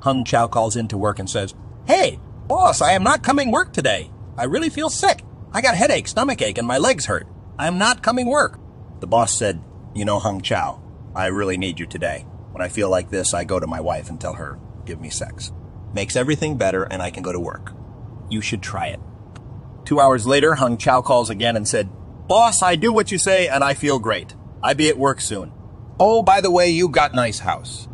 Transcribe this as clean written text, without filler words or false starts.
Hung Chow calls into work and says, "Hey, boss, I am not coming work today. I really feel sick. I got headache, stomachache, and my legs hurt. I am not coming work." The boss said, "You know, Hung Chow, I really need you today. When I feel like this, I go to my wife and tell her, give me sex. Makes everything better and I can go to work. You should try it." 2 hours later, Hung Chow calls again and said, "Boss, I do what you say and I feel great. I be at work soon. Oh, by the way, you got nice house.